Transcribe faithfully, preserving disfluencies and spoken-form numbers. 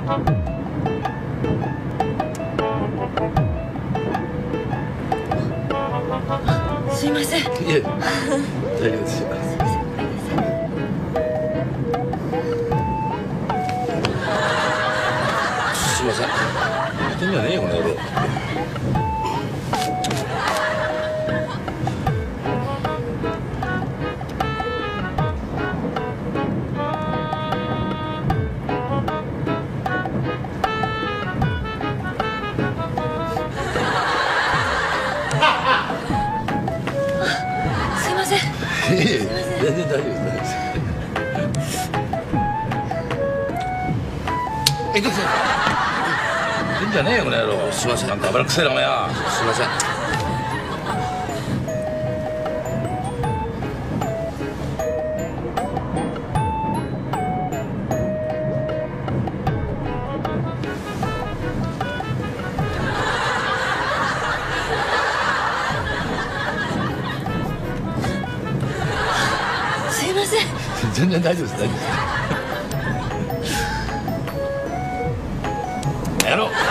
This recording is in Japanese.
すいません。いえ、大丈夫ですよ。すいません。やってんじゃねえよこの野郎。 すいません。 いえいえ、全然大丈夫です。え、どうぞ。やってんじゃねえよこの野郎。すいません。なんか油くせえなお前や。すいません。 すいません。 全然大丈夫です。大丈夫です。やろう。